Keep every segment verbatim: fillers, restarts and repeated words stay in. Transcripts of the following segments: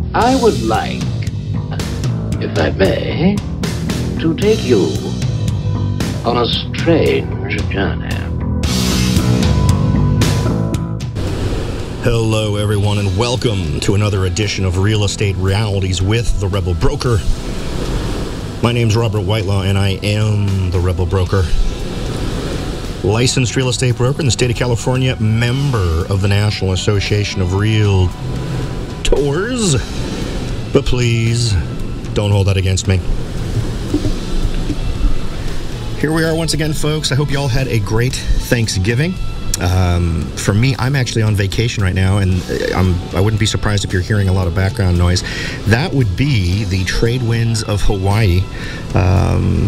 I would like, if I may, to take you on a strange journey. Hello, everyone, and welcome to another edition of Real Estate Realities with the Rebel Broker. My name's Robert Whitelaw, and I am the Rebel Broker. Licensed real estate broker in the state of California, member of the National Association of Realtors. But please, don't hold that against me. Here we are once again, folks. I hope you all had a great Thanksgiving. Um, for me, I'm actually on vacation right now, and I'm, I wouldn't be surprised if you're hearing a lot of background noise. That would be the trade winds of Hawaii. Um,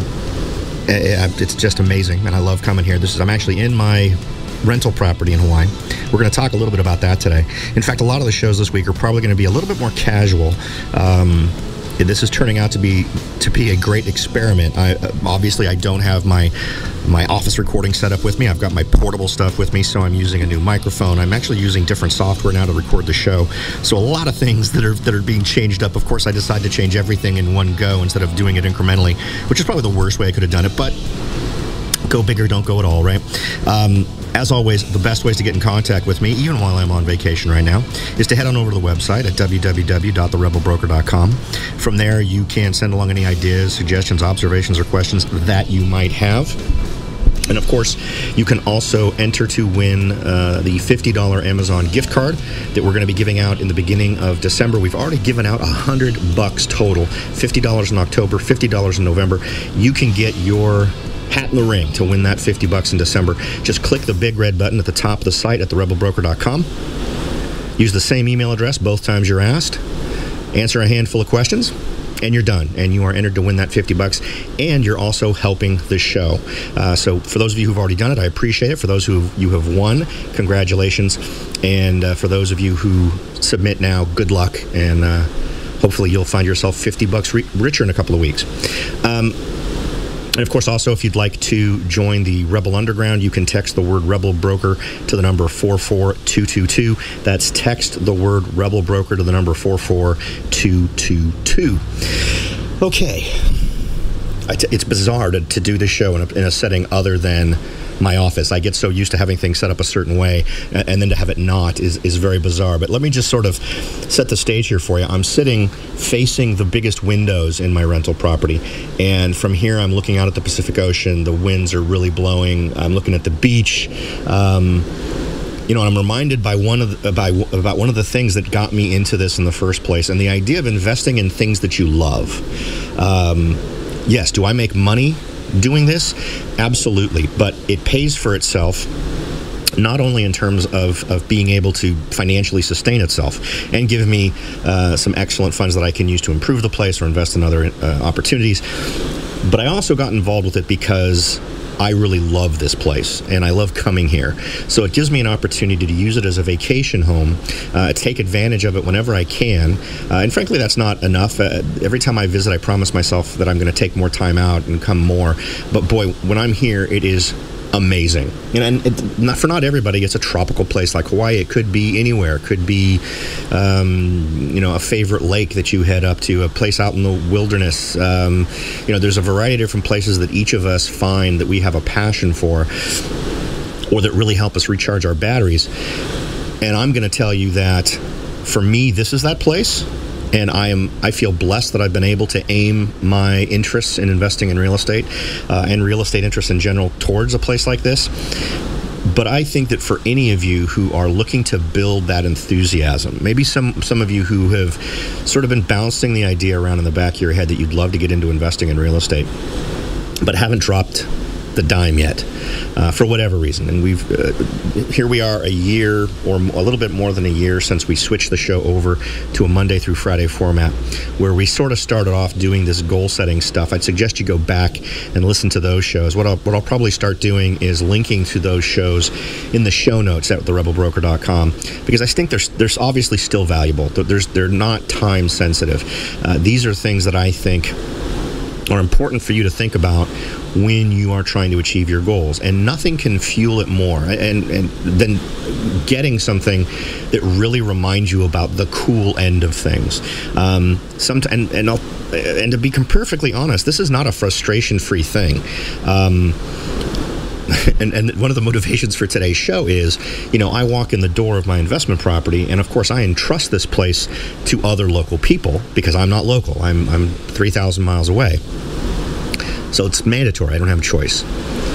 it's just amazing, and I love coming here. This is I'm actually in my rental property in Hawaii. We're going to talk a little bit about that today. In fact, a lot of the shows this week are probably going to be a little bit more casual. Um, This is turning out to be to be a great experiment. I, uh, obviously, I don't have my my office recording set up with me. I've got my portable stuff with me, so I'm using a new microphone. I'm actually using different software now to record the show. So a lot of things that are that are being changed up. Of course, I decided to change everything in one go instead of doing it incrementally, which is probably the worst way I could have done it. But go big or don't go at all, right? Um, As always, the best ways to get in contact with me, even while I'm on vacation right now, is to head on over to the website at w w w dot the rebel broker dot com. From there, you can send along any ideas, suggestions, observations, or questions that you might have. And of course, you can also enter to win uh, the fifty dollars Amazon gift card that we're going to be giving out in the beginning of December. We've already given out one hundred bucks total, fifty dollars in October, fifty dollars in November. You can get your hat in the ring to win that fifty bucks in December. Just click the big red button at the top of the site at the rebel broker dot com. Use the same email address both times you're asked. Answer a handful of questions, and you're done. And you are entered to win that fifty bucks, and you're also helping the show. Uh, so for those of you who've already done it, I appreciate it. For those who you have won, congratulations. And uh, for those of you who submit now, good luck. And uh, hopefully you'll find yourself fifty bucks re- richer in a couple of weeks. Um, And, of course, also, if you'd like to join the Rebel Underground, you can text the word Rebel Broker to the number four four two two two. That's text the word Rebel Broker to the number four four two two two. Okay. It's bizarre to, to do this show in a, in a setting other than my office. I get so used to having things set up a certain way, and then to have it not is, is very bizarre. But let me just sort of set the stage here for you. I'm sitting facing the biggest windows in my rental property, and from here I'm looking out at the Pacific Ocean. The winds are really blowing. I'm looking at the beach. Um, you know, I'm reminded by one of the, by, about one of the things that got me into this in the first place, and the idea of investing in things that you love. Um, yes, do I make money doing this? Absolutely. But it pays for itself, not only in terms of, of being able to financially sustain itself and give me uh, some excellent funds that I can use to improve the place or invest in other uh, opportunities, but I also got involved with it because I really love this place, and I love coming here. So it gives me an opportunity to use it as a vacation home, uh, take advantage of it whenever I can. Uh, and frankly, that's not enough. Uh, every time I visit, I promise myself that I'm going to take more time out and come more. But boy, when I'm here, it is amazing. You know, and it, not, for not everybody, it's a tropical place like Hawaii. It could be anywhere. It could be, um, you know, a favorite lake that you head up to, a place out in the wilderness. Um, you know, there's a variety of different places that each of us find that we have a passion for, or that really help us recharge our batteries. And I'm going to tell you that for me, this is that place. And I am, I feel blessed that I've been able to aim my interests in investing in real estate uh, and real estate interests in general towards a place like this. But I think that for any of you who are looking to build that enthusiasm, maybe some, some of you who have sort of been bouncing the idea around in the back of your head that you'd love to get into investing in real estate, but haven't dropped the dime yet, uh, for whatever reason. And we've uh, here we are a year or a little bit more than a year since we switched the show over to a Monday through Friday format, where we sort of started off doing this goal setting stuff. I'd suggest you go back and listen to those shows. What I'll, what I'll probably start doing is linking to those shows in the show notes at the rebel broker dot com, because I think they're, they're obviously still valuable. There's, they're not time sensitive. Uh, these are things that I think are important for you to think about when you are trying to achieve your goals. And nothing can fuel it more and, and than getting something that really reminds you about the cool end of things. Um, some, and, and, I'll, and to be perfectly honest, this is not a frustration-free thing. Um, And, and one of the motivations for today's show is, you know, I walk in the door of my investment property, and of course I entrust this place to other local people because I'm not local. I'm, I'm three thousand miles away. So it's mandatory. I don't have a choice.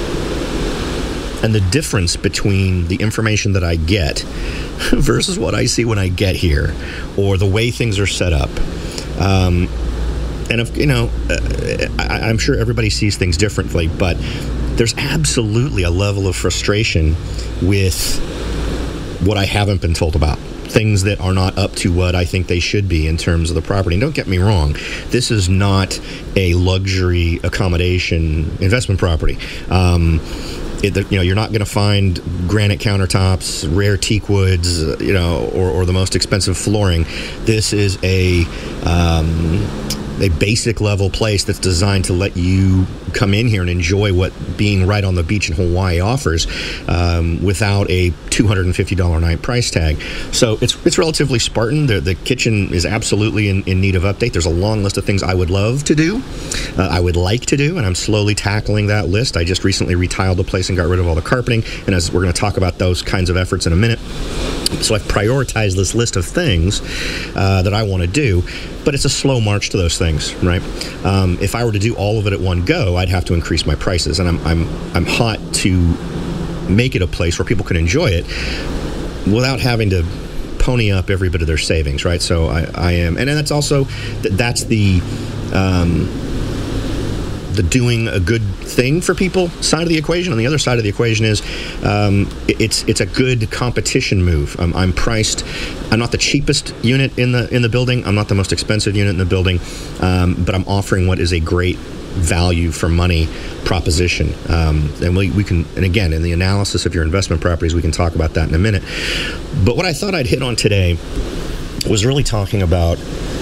And the difference between the information that I get versus what I see when I get here, or the way things are set up, um, and, if, you know, uh, I, I'm sure everybody sees things differently, but there's absolutely a level of frustration with what I haven't been told about. Things that are not up to what I think they should be in terms of the property. And don't get me wrong, this is not a luxury accommodation investment property. Um, it, you know, you're not going to find granite countertops, rare teak woods, uh, you know, or, or the most expensive flooring. This is a um, a basic level place that's designed to let you come in here and enjoy what being right on the beach in Hawaii offers, um, without a two hundred fifty dollars a night price tag. So it's it's relatively Spartan. The, the kitchen is absolutely in, in need of update. There's a long list of things I would love to do, uh, I would like to do, and I'm slowly tackling that list. I just recently retiled the place and got rid of all the carpeting, and as we're going to talk about those kinds of efforts in a minute. So I've prioritized this list of things uh, that I want to do, but it's a slow march to those things, right? Um, if I were to do all of it at one go, I'd have to increase my prices, and I'm I'm I'm hot to make it a place where people can enjoy it without having to pony up every bit of their savings, right? So I, I am, and that's also that's the um, the doing a good thing for people side of the equation. On the other side of the equation is um, it's it's a good competition move. Um, I'm priced. I'm not the cheapest unit in the in the building. I'm not the most expensive unit in the building, um, but I'm offering what is a great value for money proposition. Um, and we, we can, and again, in the analysis of your investment properties, we can talk about that in a minute. But what I thought I'd hit on today was really talking about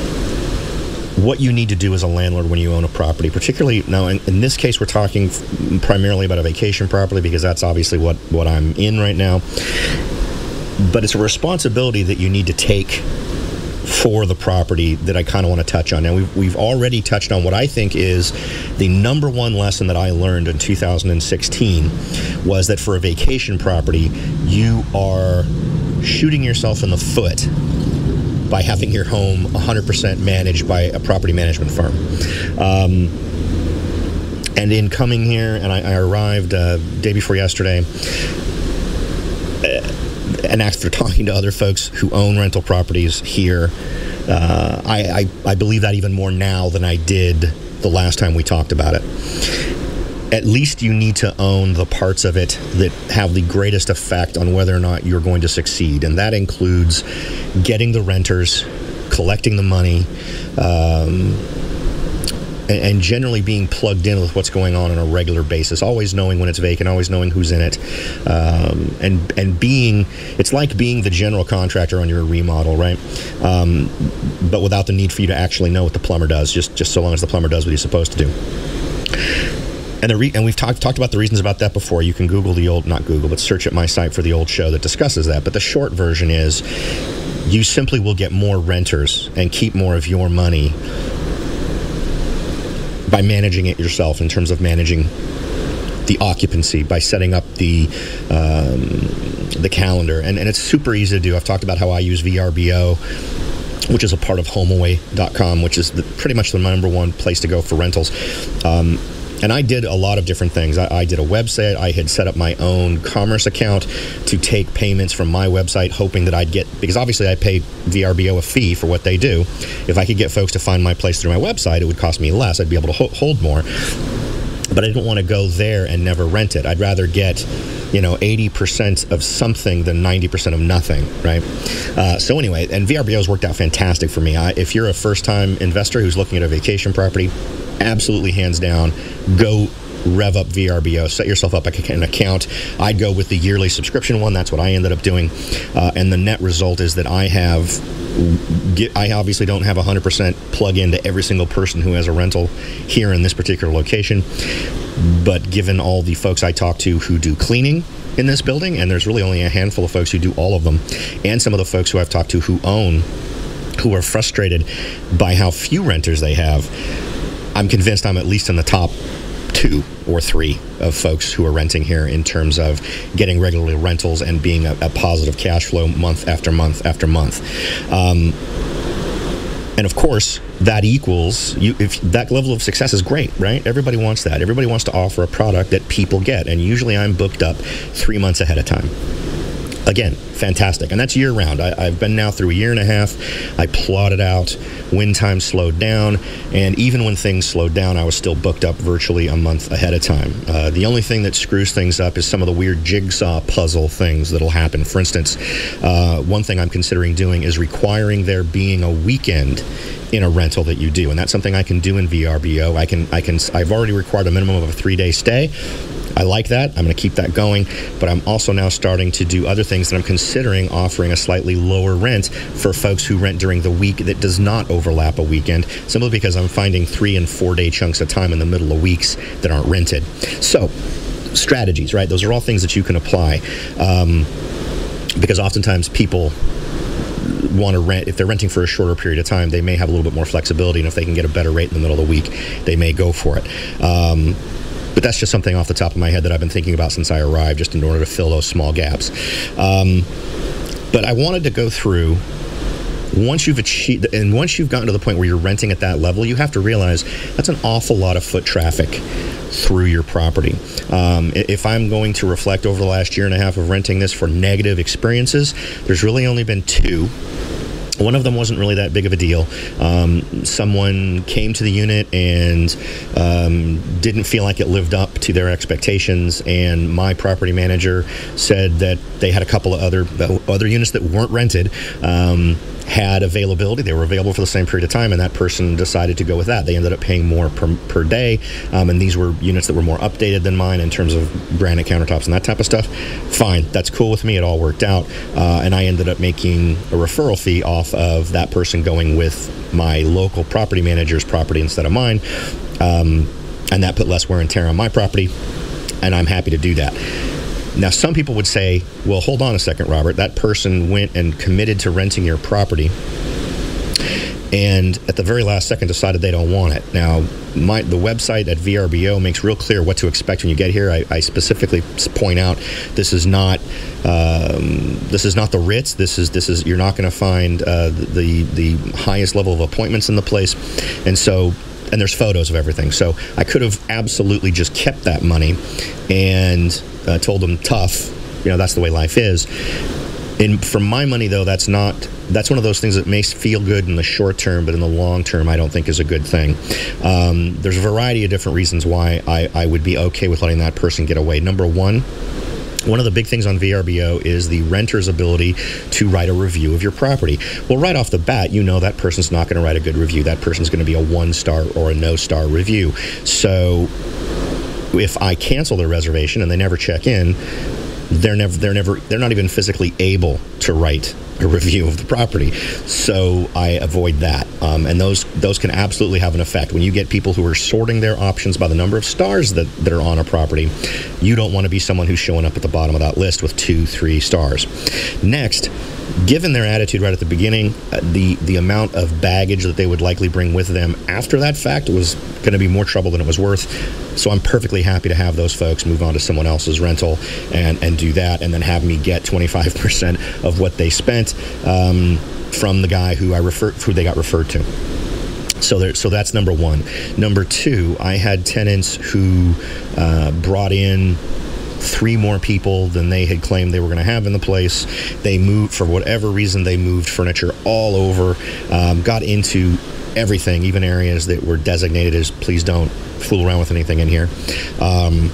what you need to do as a landlord when you own a property, particularly now in, in this case we're talking primarily about a vacation property because that's obviously what what I'm in right now, but it's a responsibility that you need to take for the property that I kind of want to touch on. Now we've, we've already touched on what I think is the number one lesson that I learned in two thousand sixteen was that for a vacation property you are shooting yourself in the foot by having your home one hundred percent managed by a property management firm. Um, and in coming here, and I, I arrived uh, day before yesterday, uh, and after talking to other folks who own rental properties here, uh, I, I, I believe that even more now than I did the last time we talked about it. At least you need to own the parts of it that have the greatest effect on whether or not you're going to succeed. And that includes getting the renters, collecting the money, um, and, and generally being plugged in with what's going on on a regular basis, always knowing when it's vacant, always knowing who's in it, um, and, and being, it's like being the general contractor on your remodel, right? Um, but without the need for you to actually know what the plumber does, just, just so long as the plumber does what he's supposed to do. And, the re- and we've talked talked about the reasons about that before. You can Google the old, not Google, but search at my site for the old show that discusses that. But the short version is you simply will get more renters and keep more of your money by managing it yourself in terms of managing the occupancy, by setting up the um, the calendar. And, and it's super easy to do. I've talked about how I use V R B O, which is a part of HomeAway dot com, which is the, pretty much the number one place to go for rentals. Um, And I did a lot of different things. I, I did a website. I had set up my own commerce account to take payments from my website, hoping that I'd get, because obviously I pay V R B O a fee for what they do. If I could get folks to find my place through my website, it would cost me less. I'd be able to ho- hold more. But I didn't want to go there and never rent it. I'd rather get, you know, eighty percent of something than ninety percent of nothing, right? Uh, so anyway, and V R B O's worked out fantastic for me. I, if you're a first-time investor who's looking at a vacation property, absolutely hands down, go rev up V R B O, set yourself up an account. I'd go with the yearly subscription one. That's what I ended up doing. Uh, and the net result is that I have, get, I obviously don't have one hundred percent plug into every single person who has a rental here in this particular location. But given all the folks I talk to who do cleaning in this building, and there's really only a handful of folks who do all of them, and some of the folks who I've talked to who own, who are frustrated by how few renters they have, I'm convinced I'm at least in the top two or three of folks who are renting here in terms of getting regular rentals and being a, a positive cash flow month after month after month. Um, and of course, that equals, you, if that level of success is great, right? Everybody wants that. Everybody wants to offer a product that people get. And usually I'm booked up three months ahead of time. Again, fantastic. And that's year-round. I've been now through a year and a half. I plotted out when time slowed down, and even when things slowed down, I was still booked up virtually a month ahead of time. Uh, the only thing that screws things up is some of the weird jigsaw puzzle things that'll happen. For instance, uh, one thing I'm considering doing is requiring there being a weekend in a rental that you do, and that's something I can do in V R B O. I can, I can, I've already required a minimum of a three-day stay. I like that. I'm going to keep that going, but I'm also now starting to do other things that I'm considering offering a slightly lower rent for folks who rent during the week that does not overlap a weekend, simply because I'm finding three and four day chunks of time in the middle of weeks that aren't rented. So, strategies, right? Those are all things that you can apply, um, because oftentimes people want to rent, if they're renting for a shorter period of time, they may have a little bit more flexibility, and if they can get a better rate in the middle of the week, they may go for it. Um, But that's just something off the top of my head that I've been thinking about since I arrived, just in order to fill those small gaps. Um, but I wanted to go through, once you've achieved, and once you've gotten to the point where you're renting at that level, you have to realize that's an awful lot of foot traffic through your property. Um, if I'm going to reflect over the last year and a half of renting this for negative experiences, there's really only been two. One of them wasn't really that big of a deal. Um, someone came to the unit and um, didn't feel like it lived up to their expectations, and my property manager said that they had a couple of other other units that weren't rented, um, had availability. They were available for the same period of time, and that person decided to go with that. They ended up paying more per, per day, um, and these were units that were more updated than mine in terms of granite countertops and that type of stuff. Fine, that's cool with me. It all worked out, uh, and I ended up making a referral fee off of that person going with my local property manager's property instead of mine, um, and that put less wear and tear on my property, and I'm happy to do that. Now, some people would say, well, hold on a second, Robert. That person went and committed to renting your property, and at the very last second decided they don't want it. Now, my, the website at V R B O makes real clear what to expect when you get here. I, I specifically point out this is not um, this is not the Ritz. This is this is you're not going to find uh, the the highest level of appointments in the place, and so. And there's photos of everything. So I could have absolutely just kept that money and uh, told them, tough, you know, that's the way life is. And for my money, though, that's not, that's one of those things that may feel good in the short term, but in the long term, I don't think is a good thing. Um, there's a variety of different reasons why I, I would be okay with letting that person get away. Number one, one of the big things on V R B O is the renter's ability to write a review of your property. Well, right off the bat, you know that person's not going to write a good review. That person's going to be a one-star or a no-star review. So if I cancel their reservation and they never check in, they're never, they're never, they're not even physically able to write a review of the property. So I avoid that. Um, and those those can absolutely have an effect. When you get people who are sorting their options by the number of stars that, that are on a property, you don't want to be someone who's showing up at the bottom of that list with two, three stars. Next, given their attitude right at the beginning, uh, the, the amount of baggage that they would likely bring with them after that fact was going to be more trouble than it was worth. So I'm perfectly happy to have those folks move on to someone else's rental and, and do that, and then have me get twenty-five percent of what they spent um, from the guy who I refer, who they got referred to. So there, so that's number one. Number two, I had tenants who uh, brought in three more people than they had claimed they were going to have in the place. They moved, for whatever reason, they moved furniture all over, um, got into everything, even areas that were designated as please don't fool around with anything in here. Um,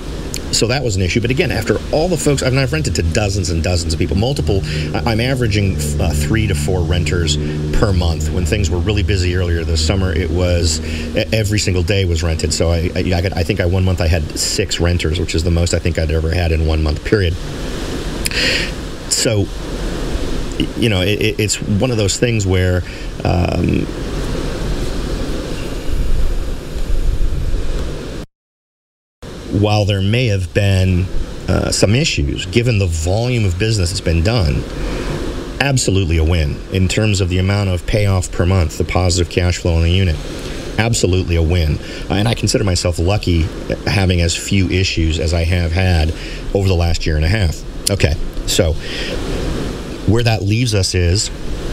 so that was an issue. But again, after all the folks, I mean, I've rented to dozens and dozens of people, multiple. I'm averaging uh, three to four renters per month. When things were really busy earlier this summer, it was every single day was rented. So I, I, I, got, I think I one month I had six renters, which is the most I think I'd ever had in one month period. So, you know, it, it's one of those things where. Um, While there may have been uh, some issues, given the volume of business that's been done, absolutely a win in terms of the amount of payoff per month, the positive cash flow in the unit. Absolutely a win. Uh, and I consider myself lucky having as few issues as I have had over the last year and a half. Okay, so where that leaves us is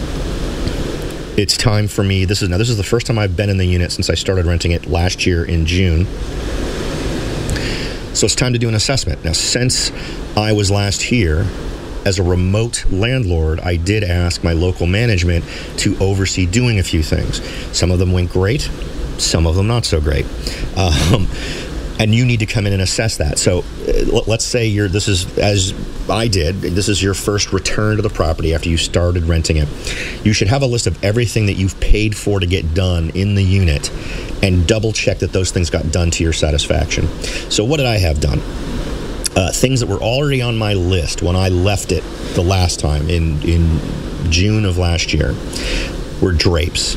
it's time for me. This is now this is the first time I've been in the unit since I started renting it last year in June. So it's time to do an assessment. Now, since I was last here, as a remote landlord, I did ask my local management to oversee doing a few things. Some of them went great, some of them not so great. Um, and you need to come in and assess that. So uh, let's say you're, this is, as I did, this is your first return to the property after you started renting it. You should have a list of everything that you've paid for to get done in the unit and double check that those things got done to your satisfaction. So what did I have done? Uh, things that were already on my list when I left it the last time in, in June of last year were drapes.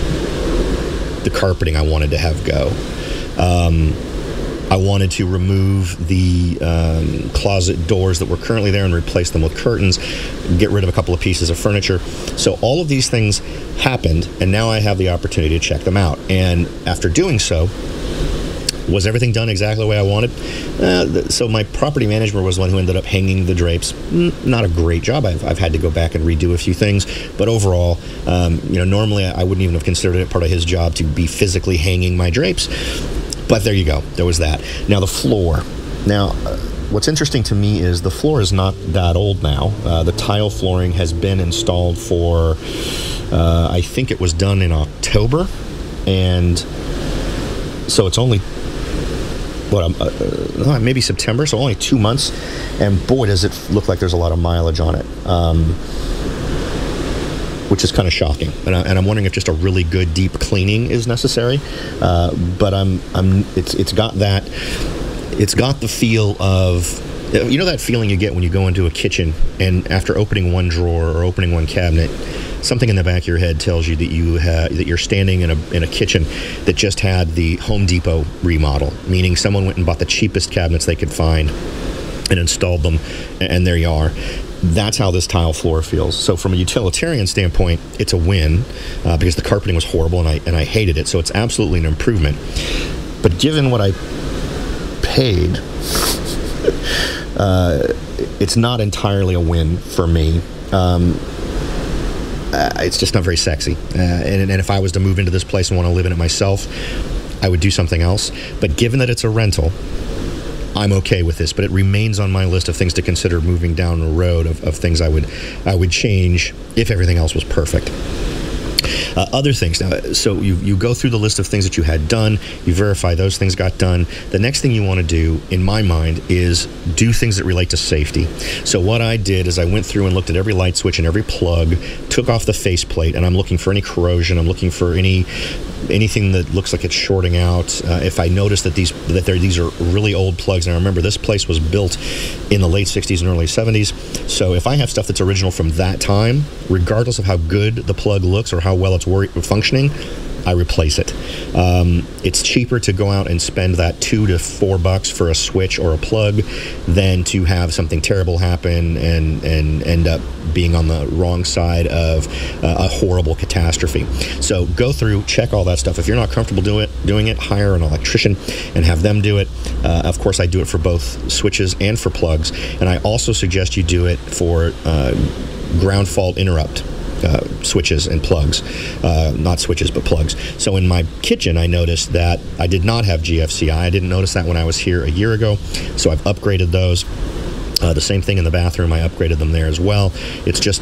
The carpeting I wanted to have go. Um, I wanted to remove the um, closet doors that were currently there and replace them with curtains, get rid of a couple of pieces of furniture. So all of these things happened, and now I have the opportunity to check them out. And after doing so, was everything done exactly the way I wanted? Uh, so my property manager was the one who ended up hanging the drapes. Not a great job. I've, I've had to go back and redo a few things. But overall, um, you know, normally I wouldn't even have considered it part of his job to be physically hanging my drapes. But there you go. There was that. Now the floor. Now, uh, what's interesting to me is the floor is not that old now. Uh, the tile flooring has been installed for, uh, I think it was done in October. And so it's only, what, um, uh, maybe September, so only two months. And boy, does it look like there's a lot of mileage on it. Um, which is kind of shocking, and, I, and I'm wondering if just a really good deep cleaning is necessary. Uh, but I'm, I'm, it's, it's got that, it's got the feel of, you know, that feeling you get when you go into a kitchen and after opening one drawer or opening one cabinet, something in the back of your head tells you that you ha- that you're standing in a in a kitchen that just had the Home Depot remodel, meaning someone went and bought the cheapest cabinets they could find and installed them, and there you are. That's how this tile floor feels. So from a utilitarian standpoint, it's a win uh, because the carpeting was horrible and I and I hated it. So it's absolutely an improvement. But given what I paid, uh, it's not entirely a win for me. Um, uh, it's just not very sexy. Uh, and, and if I was to move into this place and want to live in it myself, I would do something else. But given that it's a rental, I'm okay with this, but it remains on my list of things to consider moving down the road of, of things I would I would change if everything else was perfect. Uh, other things. Now, so you, you go through the list of things that you had done, you verify those things got done. The next thing you want to do, in my mind, is do things that relate to safety. So what I did is I went through and looked at every light switch and every plug, took off the faceplate, and I'm looking for any corrosion, I'm looking for any anything that looks like it's shorting out. Uh, if I notice that these that these are really old plugs, and I remember this place was built in the late sixties and early seventies, so if I have stuff that's original from that time, regardless of how good the plug looks or how well it's wor- functioning, I replace it. Um, it's cheaper to go out and spend that two to four bucks for a switch or a plug than to have something terrible happen and and end up being on the wrong side of uh, a horrible catastrophe. So go through, check all that stuff. If you're not comfortable do it, doing it, hire an electrician and have them do it. Uh, of course, I do it for both switches and for plugs, and I also suggest you do it for uh, ground fault interrupt Uh, switches and plugs, uh, not switches but plugs. So in my kitchen, I noticed that I did not have G F C I. I didn't notice that when I was here a year ago, so I've upgraded those. Uh, the same thing in the bathroom, I upgraded them there as well. It's just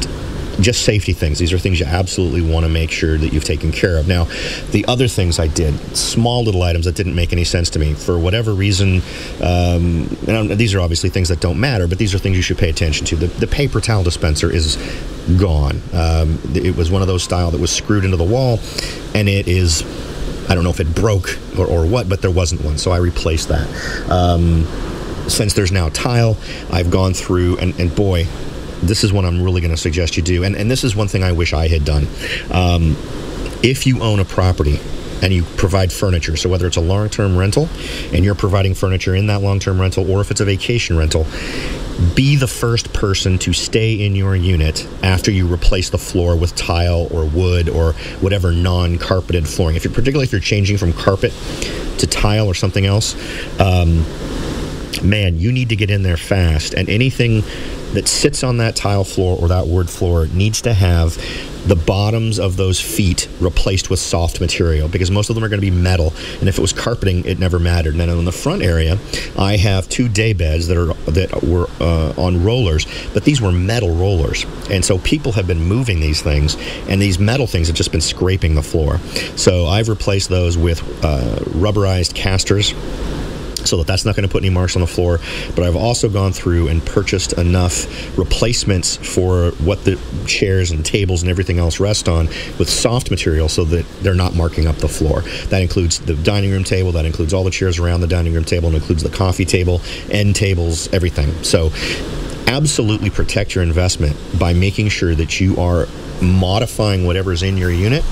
just safety things. These are things you absolutely want to make sure that you've taken care of. Now, the other things I did, small little items that didn't make any sense to me. For whatever reason, um, and these are obviously things that don't matter, but these are things you should pay attention to. The, the paper towel dispenser is gone. Um, it was one of those style that was screwed into the wall, and it is, I don't know if it broke or, or what, but there wasn't one, so I replaced that. Um, since there's now tile, I've gone through, and, and boy, this is what I'm really going to suggest you do, and, and this is one thing I wish I had done. Um, if you own a property and you provide furniture, so whether it's a long-term rental and you're providing furniture in that long-term rental, or if it's a vacation rental, be the first person to stay in your unit after you replace the floor with tile or wood or whatever non-carpeted flooring. If you're, particularly if you're changing from carpet to tile or something else, um, man, you need to get in there fast, and anything that sits on that tile floor or that wood floor needs to have the bottoms of those feet replaced with soft material, because most of them are going to be metal, and if it was carpeting, it never mattered. And then in the front area, I have two day beds that are that were uh, on rollers, but these were metal rollers, and so people have been moving these things, and these metal things have just been scraping the floor. So I've replaced those with uh, rubberized casters, so that that's not going to put any marks on the floor. But I've also gone through and purchased enough replacements for what the chairs and tables and everything else rest on with soft material, so that they're not marking up the floor. That includes the dining room table, that includes all the chairs around the dining room table, and includes the coffee table, end tables, everything. So absolutely protect your investment by making sure that you are modifying whatever's in your unit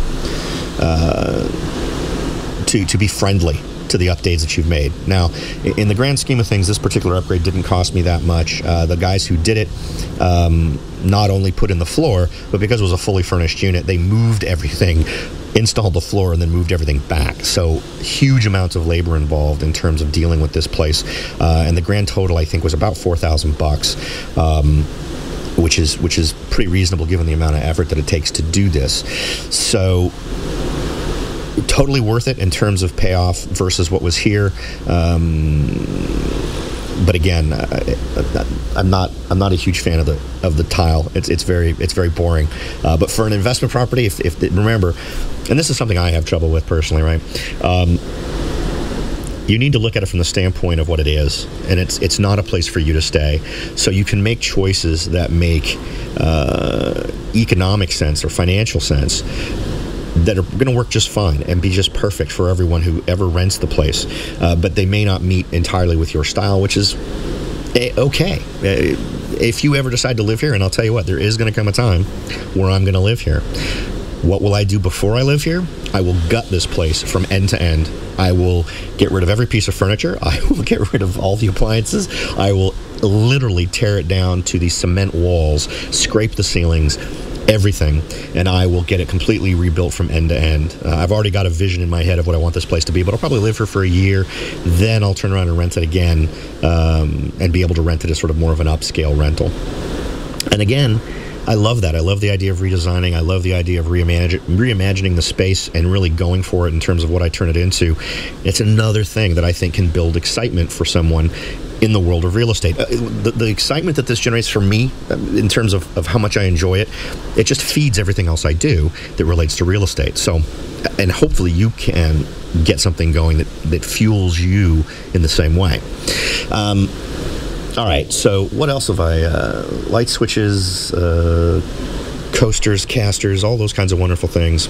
uh, to, to be friendly to the updates that you've made. Now, in the grand scheme of things, this particular upgrade didn't cost me that much. Uh, the guys who did it um, not only put in the floor, but because it was a fully furnished unit, they moved everything, installed the floor, and then moved everything back. So huge amounts of labor involved in terms of dealing with this place. Uh, and the grand total, I think, was about four thousand bucks. Um, which is which is pretty reasonable given the amount of effort that it takes to do this. So totally worth it in terms of payoff versus what was here. Um, but again, I, I'm not I'm not a huge fan of the of the tile. It's it's very it's very boring. Uh, but for an investment property, if, if remember, and this is something I have trouble with personally, right? Um, you need to look at it from the standpoint of what it is, and it's it's not a place for you to stay. So you can make choices that make uh, economic sense or financial sense, that are going to work just fine and be just perfect for everyone who ever rents the place. Uh, but they may not meet entirely with your style, which is okay. If you ever decide to live here, and I'll tell you what, there is going to come a time where I'm going to live here. What will I do before I live here? I will gut this place from end to end. I will get rid of every piece of furniture. I will get rid of all the appliances. I will literally tear it down to the cement walls, scrape the ceilings, everything, and I will get it completely rebuilt from end to end. Uh, I've already got a vision in my head of what I want this place to be, but I'll probably live here for a year. Then I'll turn around and rent it again, um, and be able to rent it as sort of more of an upscale rental. And again, I love that. I love the idea of redesigning. I love the idea of reimagine, reimagining the space and really going for it in terms of what I turn it into. It's another thing that I think can build excitement for someone in the world of real estate. Uh, the, the excitement that this generates for me, uh, in terms of, of how much I enjoy it, it just feeds everything else I do that relates to real estate. So, and hopefully you can get something going that, that fuels you in the same way. Um, all right, so what else have I, uh, light switches, uh, coasters, casters, all those kinds of wonderful things.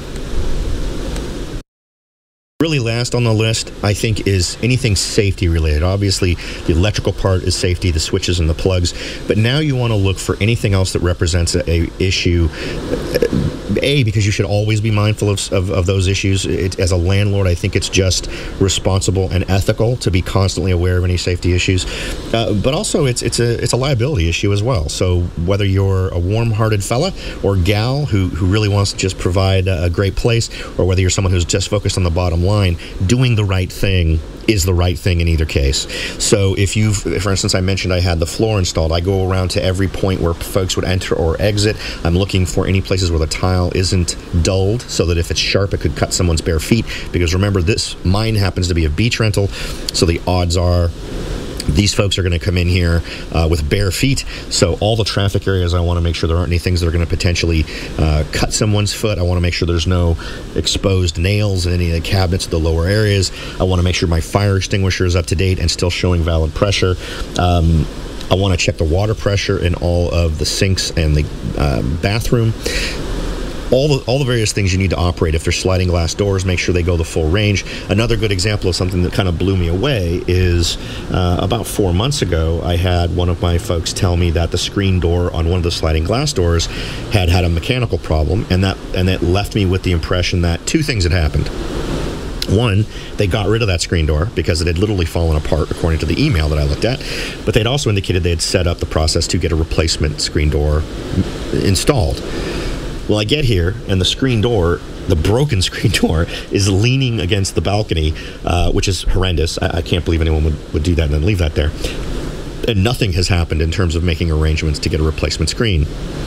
Really last on the list, I think, is anything safety related. Obviously, the electrical part is safety, the switches and the plugs, but now you want to look for anything else that represents a, a issue. A, because you should always be mindful of, of, of those issues. It, as a landlord, I think it's just responsible and ethical to be constantly aware of any safety issues. Uh, but also, it's it's a it's a liability issue as well. So whether you're a warm-hearted fella or gal who, who really wants to just provide a, a great place, or whether you're someone who's just focused on the bottom line, line, doing the right thing is the right thing in either case. So if you've, for instance, I mentioned I had the floor installed, I go around to every point where folks would enter or exit. I'm looking for any places where the tile isn't dulled, so that if it's sharp, it could cut someone's bare feet. Because remember, this, mine happens to be a beach rental, so the odds are These folks are going to come in here uh, with bare feet, so all the traffic areas, I want to make sure there aren't any things that are going to potentially uh, cut someone's foot. I want to make sure there's no exposed nails in any of the cabinets, the lower areas. I want to make sure my fire extinguisher is up to date and still showing valid pressure. Um, I want to check the water pressure in all of the sinks and the uh, bathroom. All the, all the various things you need to operate. If they're sliding glass doors, make sure they go the full range. Another good example of something that kind of blew me away is uh, about four months ago, I had one of my folks tell me that the screen door on one of the sliding glass doors had had a mechanical problem, and that and that left me with the impression that two things had happened. One, they got rid of that screen door because it had literally fallen apart according to the email that I looked at, but they'd also indicated they had set up the process to get a replacement screen door installed. Well, I get here, and the screen door, the broken screen door, is leaning against the balcony, uh, which is horrendous. I, I can't believe anyone would, would do that and then leave that there. And nothing has happened in terms of making arrangements to get a replacement screen.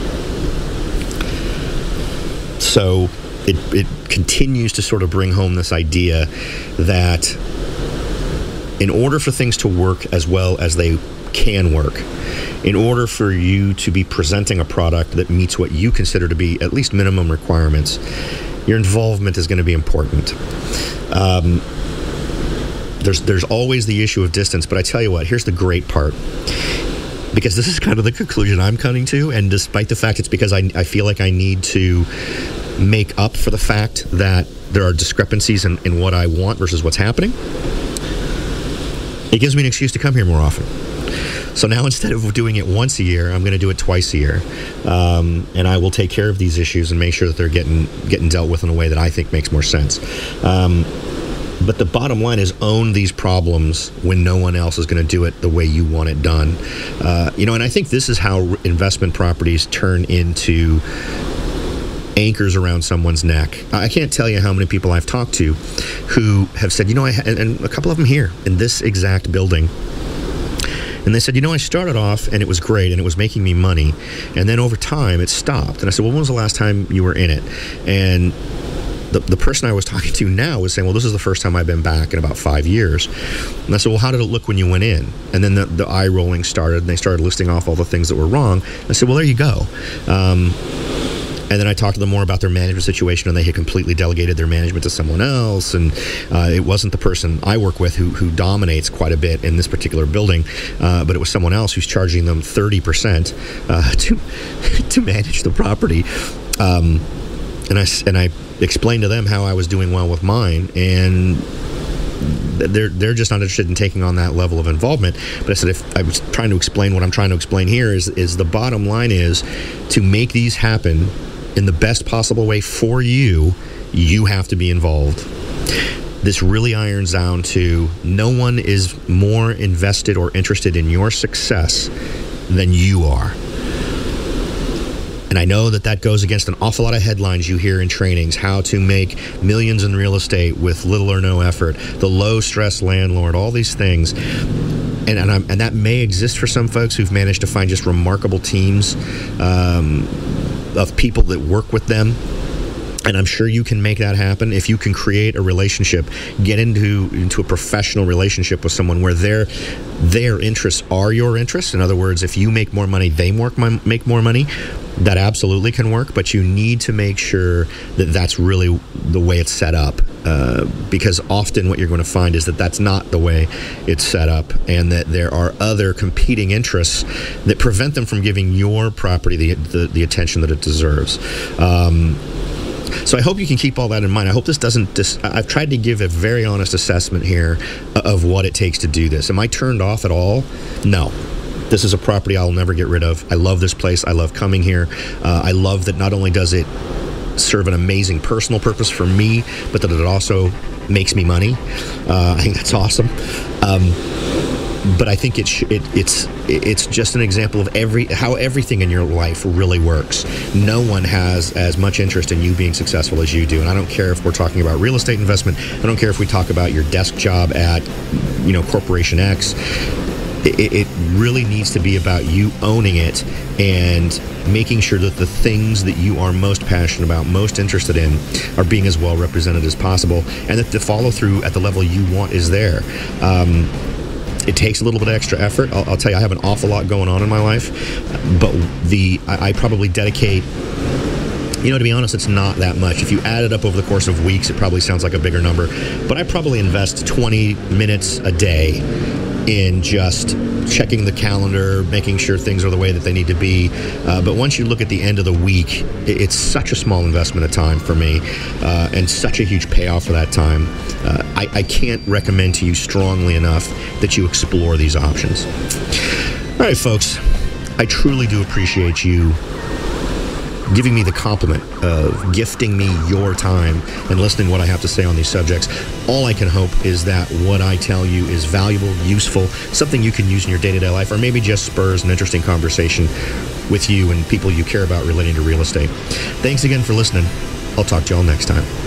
So it, it continues to sort of bring home this idea that in order for things to work as well as they can work, in order for you to be presenting a product that meets what you consider to be at least minimum requirements, your involvement is going to be important. Um, there's there's always the issue of distance, but I tell you what, here's the great part. Because this is kind of the conclusion I'm coming to, and despite the fact it's because I, I feel like I need to make up for the fact that there are discrepancies in, in what I want versus what's happening, it gives me an excuse to come here more often. So now instead of doing it once a year, I'm going to do it twice a year. Um, and I will take care of these issues and make sure that they're getting getting dealt with in a way that I think makes more sense. Um, but the bottom line is own these problems when no one else is going to do it the way you want it done. Uh, you know, and I think this is how investment properties turn into anchors around someone's neck. I can't tell you how many people I've talked to who have said, you know, I ha- and a couple of them here in this exact building, and they said, you know, I started off and it was great and it was making me money, and then over time it stopped. And I said, well, when was the last time you were in it? And the, the person I was talking to now was saying, well, this is the first time I've been back in about five years. And I said, well, how did it look when you went in? And then the, the eye rolling started, and they started listing off all the things that were wrong. I said, well, there you go. Um, And then I talked to them more about their management situation, and they had completely delegated their management to someone else. And uh, it wasn't the person I work with who, who dominates quite a bit in this particular building, uh, but it was someone else who's charging them thirty percent uh, to to manage the property. Um, and I and I explained to them how I was doing well with mine, and they're they're just not interested in taking on that level of involvement. But I said, if I was trying to explain what I'm trying to explain here is is the bottom line is to make these happen in the best possible way for you, you have to be involved. This really irons down to no one is more invested or interested in your success than you are. And I know that that goes against an awful lot of headlines you hear in trainings, how to make millions in real estate with little or no effort, the low-stress landlord, all these things. And and, I'm, and that may exist for some folks who've managed to find just remarkable teams um, of people that work with them. And I'm sure you can make that happen if you can create a relationship, get into into a professional relationship with someone where their their interests are your interests. In other words, if you make more money, they work, make more money. That absolutely can work, but you need to make sure that that's really the way it's set up, uh, because often what you're going to find is that that's not the way it's set up, and that there are other competing interests that prevent them from giving your property the the, the attention that it deserves. Um, So I hope you can keep all that in mind. I hope this doesn't, dis- I've tried to give a very honest assessment here of what it takes to do this. Am I turned off at all? No. This is a property I'll never get rid of. I love this place. I love coming here. Uh, I love that not only does it serve an amazing personal purpose for me, but that it also makes me money. Uh, I think that's awesome. Um, But I think it sh- it, it's it's just an example of every how everything in your life really works. No one has as much interest in you being successful as you do. And I don't care if we're talking about real estate investment. I don't care if we talk about your desk job at, you know, Corporation X. It, it really needs to be about you owning it and making sure that the things that you are most passionate about, most interested in, are being as well represented as possible, and that the follow through at the level you want is there. Um, it, it takes a little bit of extra effort. I'll, I'll tell you, I have an awful lot going on in my life, but the I, I probably dedicate, you know, to be honest, it's not that much. If you add it up over the course of weeks, it probably sounds like a bigger number, but I probably invest twenty minutes a day in just checking the calendar, making sure things are the way that they need to be. Uh, but once you look at the end of the week, it, it's such a small investment of time for me, uh, and such a huge payoff for that time. Uh, I, I can't recommend to you strongly enough that you explore these options. All right, folks, I truly do appreciate you giving me the compliment of gifting me your time and listening to what I have to say on these subjects. All I can hope is that what I tell you is valuable, useful, something you can use in your day-to-day life, or maybe just spurs an interesting conversation with you and people you care about relating to real estate. Thanks again for listening. I'll talk to you all next time.